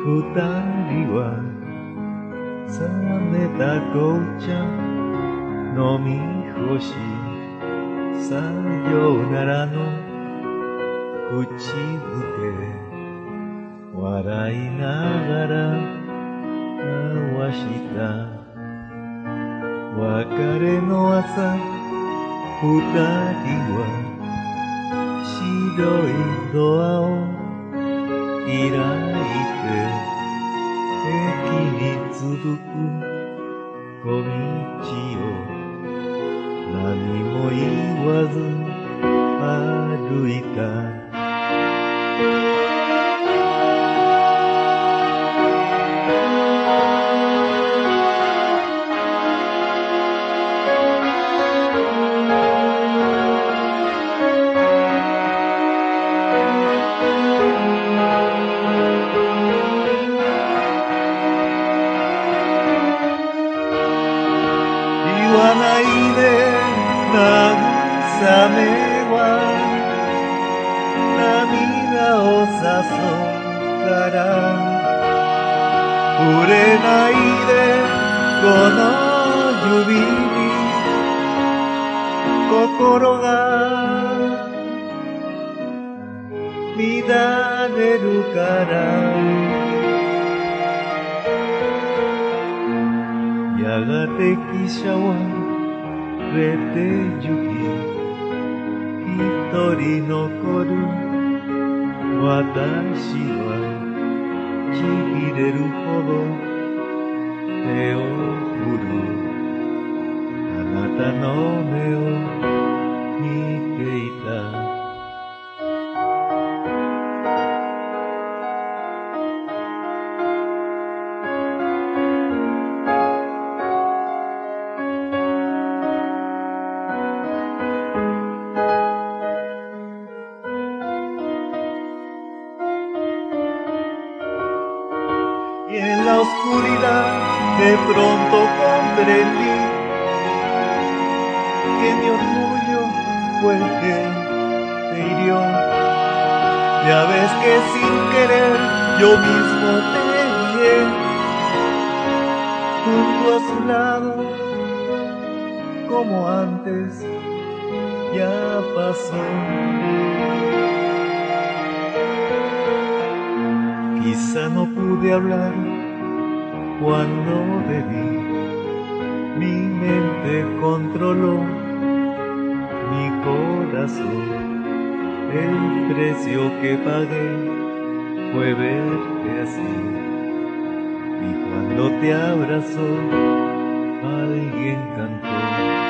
二人は冷めた紅茶飲み干し、さようならの口づけ笑いながら交わした別れの朝、二人は白いドアを開いて駅に続く小道を何も言わず歩いた。言わないで慰めは涙を誘うから触れないでこの指に心が乱れるからやがて汽車は出て行き一人残る私はちぎれるほど手を振るあなたの目を見ていた。Y en la oscuridad de pronto comprendí que mi orgullo fue el que te hirió. Ya ves que sin querer yo mismo te guié junto a su lado, como antes ya pasó. Quizá no pude hablar cuando debí, mi mente controló mi corazón. El precio que pagué fue verte así, y cuando te abrazó alguien cantó.